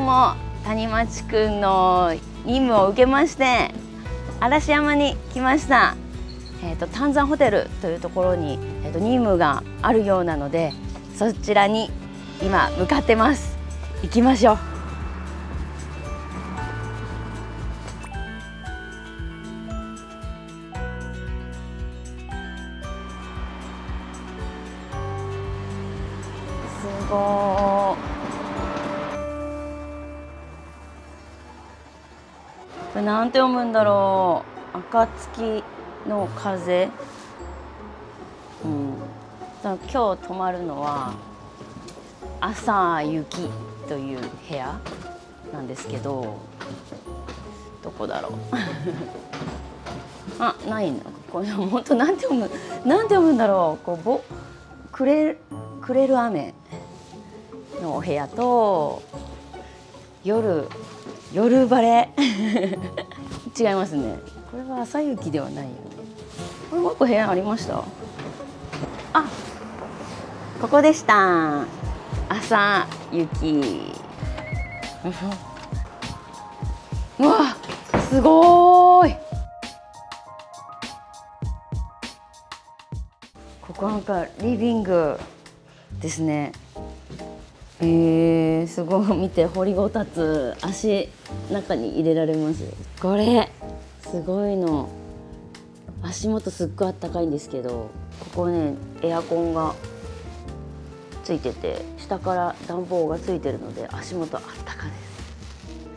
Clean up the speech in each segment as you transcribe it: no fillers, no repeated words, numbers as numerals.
も谷町くんの任務を受けまして嵐山に来ました。丹山ホテルというところに、任務があるようなので、そちらに今向かってます。行きましょう。すごー。これなんて読むんだろう。暁の風。今日泊まるのは朝雪という部屋なんですけど、どこだろう。あ、ないの。これ本当なんて読むんだろう。くれる雨のお部屋と夜晴れ違いますね。これは朝雪ではないよね。これもう一個部屋ありました。あ、ここでした。朝雪。うわ、すごーい。ここなんかリビングですね。すごい。見て、掘りごたつ、足中に入れられます。これすごいの。足元すっごいあったかいんですけど、ここねエアコンがついてて、下から暖房がついてるので足元あったかいです。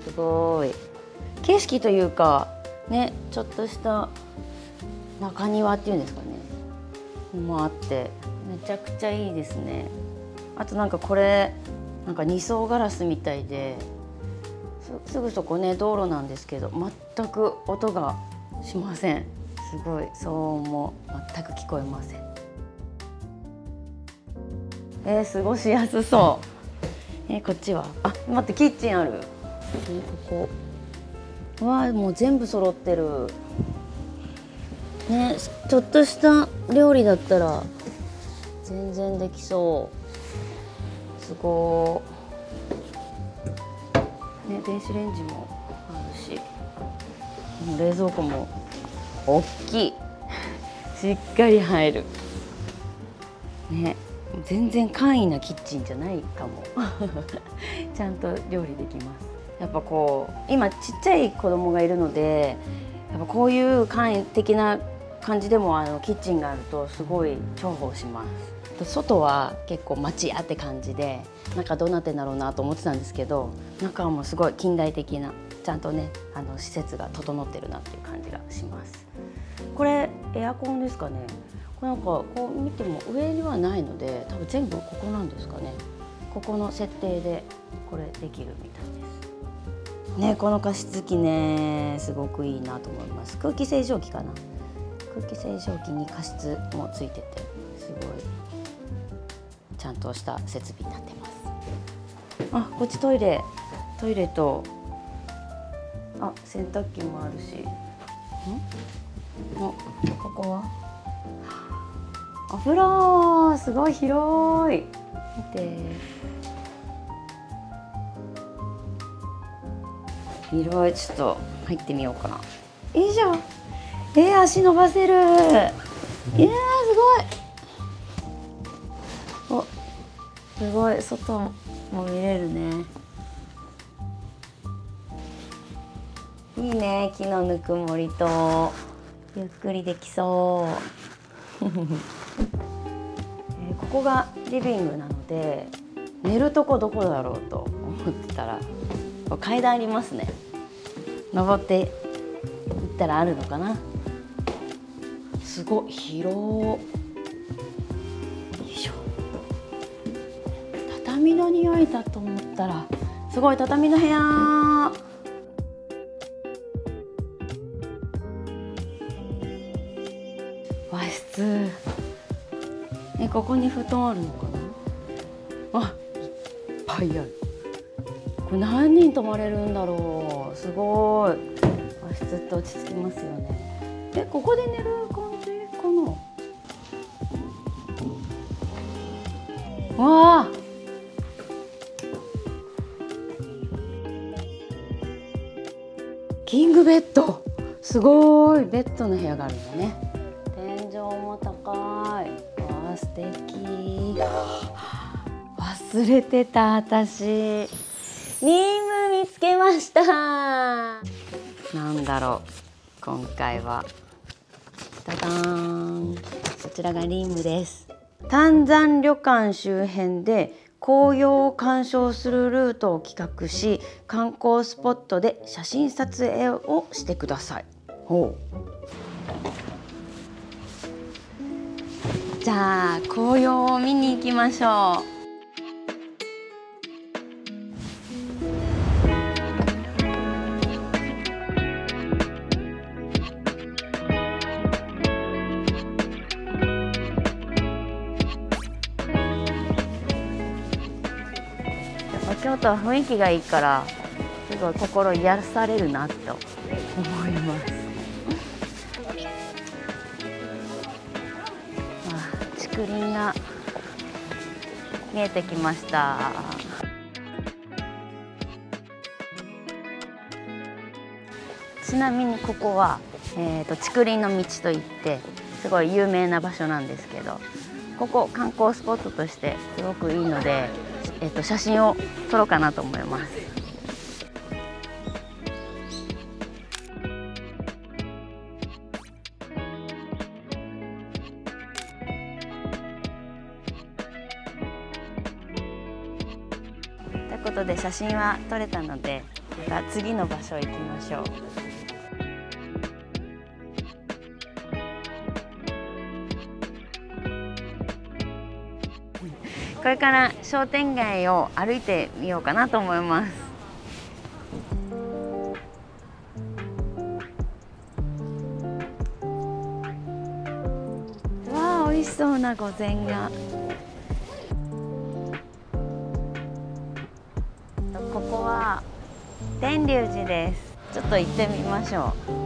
すごい景色というかね、ちょっとした中庭っていうんですかねもあって、めちゃくちゃいいですね。あとなんかこれなんか2層ガラスみたいで、すぐそこね道路なんですけど全く音がしません。すごい、騒音も全く聞こえません。過ごしやすそう。こっちは待って、キッチンある。ここわあ、もう全部揃ってるね。ちょっとした料理だったら全然できそう。すごー、ね、電子レンジもあるし、もう冷蔵庫も大きいしっかり入るね。全然簡易なキッチンじゃないかもちゃんと料理できます。やっぱこう今ちっちゃい子供がいるので、やっぱこういう簡易的な感じでもキッチンがあるとすごい重宝します。外は結構町屋って感じで、中どうなってんだろうなと思ってたんですけど、中はもうすごい近代的な、ちゃんとね施設が整ってるなっていう感じがします。これエアコンですかね。これなんかこう見ても上にはないので、多分全部ここなんですかね。ここの設定でこれできるみたいですね。この加湿器ねすごくいいなと思います。空気清浄機かな。空気清浄機に加湿もついてて、すごいちゃんとした設備になってます。こっちトイレと洗濯機もあるし、ここはお風呂、すごい広い。見て、広い。ちょっと入ってみようかな。いいじゃん。足伸ばせる。すごい。すごい、外も見れるね。いいね、木のぬくもりとゆっくりできそうここがリビングなので、寝るとこどこだろうと思ってたら階段ありますね。登っていったらあるのかな。すごい広。よいしょ。畳の匂いだと思ったらすごい畳の部屋。和室。ここに布団あるのかな。いっぱいある。これ何人泊まれるんだろう。すごい。和室って落ち着きますよね。ここで寝る感じかな。わあ。 キングベッド、すごいベッドの部屋があるんだね。天井も高い。わあ素敵。忘れてた私。リーム見つけました。なんだろう今回は。ダダーン。こちらがリームです。丹山旅館周辺で紅葉を鑑賞するルートを企画し、観光スポットで写真撮影をしてください。ほう。じゃあ紅葉を見に行きましょう。京都は雰囲気がいいからすごい心癒されるなと思います。竹林が見えてきました。ちなみにここは、竹林の道といってすごい有名な場所なんですけど、ここ観光スポットとしてすごくいいので、写真を撮ろうかなと思います。ということで写真は撮れたので、また次の場所へ行きましょう。これから商店街を歩いてみようかなと思います。わあ、美味しそうな御膳が。ここは天龍寺です。ちょっと行ってみましょう。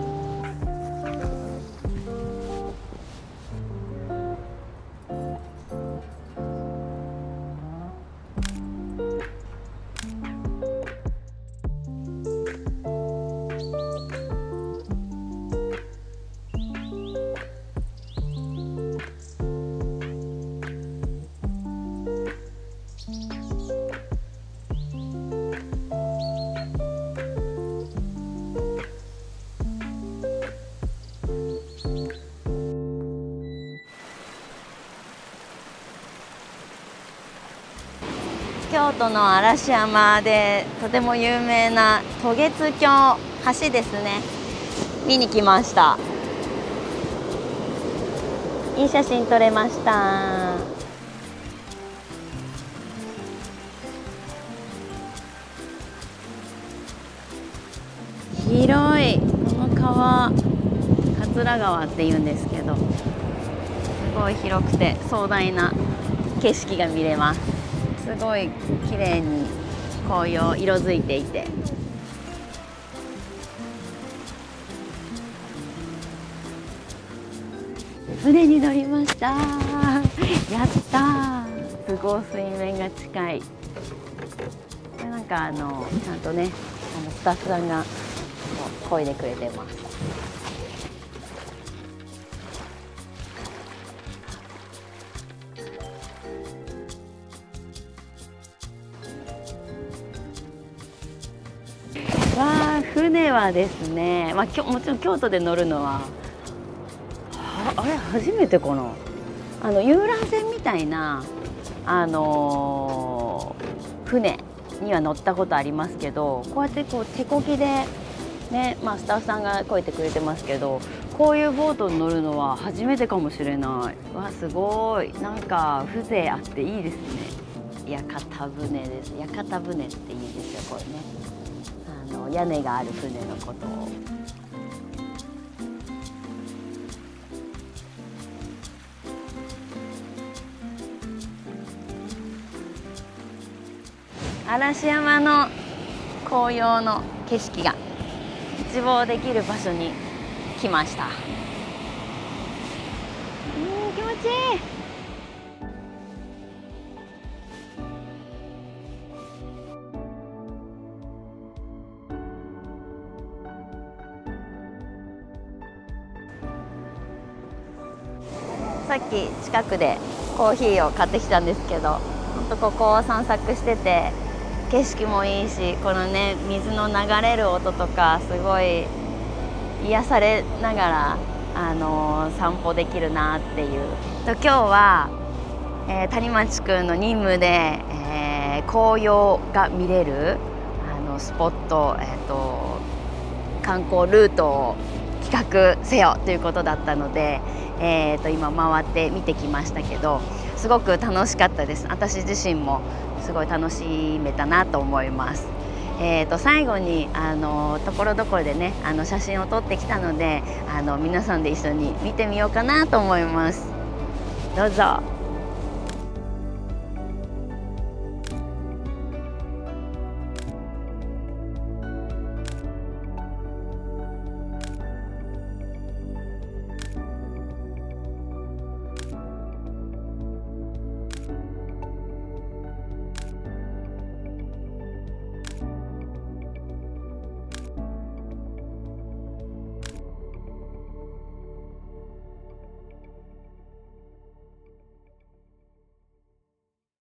京都の嵐山でとても有名な渡月橋、橋ですね、見に来ました。いい写真撮れました。広い。この川、桂川っていうんですけど、すごい広くて壮大な景色が見れます。すごい綺麗に紅葉色づいていて、船に乗りました。やったー。すごい水面が近い。これなんかちゃんとねスタッフさんが漕いでくれてます。わあ、船はですね、もちろん京都で乗るのはあれ初めてかな。遊覧船みたいな船には乗ったことありますけど、こうやってこう手漕ぎでね、スタッフさんが漕いでくれてますけど、こういうボートに乗るのは初めてかもしれない。わ、すごい。なんか風情あっていいですね。屋形船です。屋形船っていいですよ、これね。屋根がある船のことを。嵐山の紅葉の景色が一望できる場所に来ました。気持ちいい。 さっき近くでコーヒーを買ってきたんですけど、ほんとここを散策してて景色もいいし、このね水の流れる音とかすごい癒されながら、散歩できるなっていう。今日は、谷町くんの任務で、紅葉が見れるスポット、観光ルートを企画せよということだったので、今回って見てきましたけど、すごく楽しかったです。私自身もすごい楽しめたなと思います。最後にところどころでね写真を撮ってきたので皆さんで一緒に見てみようかなと思います。どうぞ。